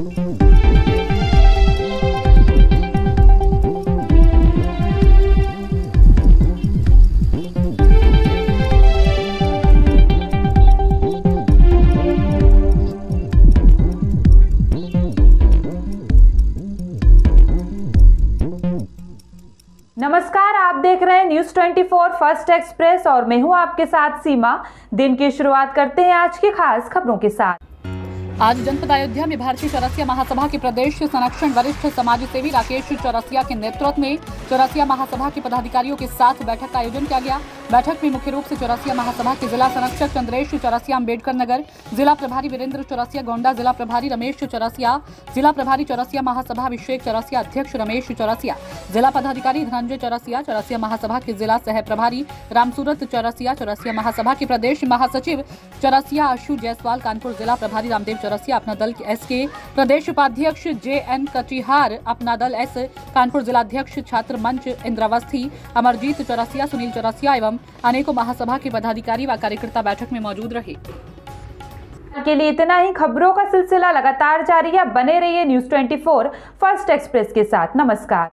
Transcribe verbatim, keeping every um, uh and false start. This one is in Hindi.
नमस्कार, आप देख रहे हैं न्यूज चौबीस फर्स्ट एक्सप्रेस और मैं हूं आपके साथ सीमा। दिन की शुरुआत करते हैं आज की खास खबरों के साथ। आज जनपद अयोध्या में भारतीय चौरसिया महासभा के प्रदेश संरक्षण वरिष्ठ समाज सेवी राकेश चौरसिया के नेतृत्व में चौरसिया महासभा के पदाधिकारियों के साथ बैठक का आयोजन किया गया। बैठक में मुख्य रूप से चौरसिया महासभा के जिला संरक्षक चंद्रेश चौरसिया अम्बेडकर नगर, जिला प्रभारी वीरेंद्र चौरसिया गोंडा, जिला प्रभारी रमेश चौरसिया, जिला प्रभारी चौरसिया महासभा अभिषेक चौरसिया, अध्यक्ष रमेश चौरसिया, जिला पदाधिकारी धनंजय चौरसिया, चौरसिया महासभा के जिला सह प्रभारी रामसूरत चौरसिया, चौरसिया महासभा के प्रदेश महासचिव चौरसिया आशु जायसवाल, कानपुर जिला प्रभारी रामदेव चौरसिया, अपना दल एस के प्रदेश उपाध्यक्ष जे एन कटिहार, अपना दल एस कानपुर जिलाध्यक्ष छात्र मंच इंद्रावस्थी, अमरजीत चौरसिया, सुनील चौरसिया एवं अनेकों महासभा के पदाधिकारी व कार्यकर्ता बैठक में मौजूद रहे। के लिए इतना ही। खबरों का सिलसिला लगातार जारी है, बने रहिए न्यूज चौबीस फर्स्ट एक्सप्रेस के साथ। नमस्कार।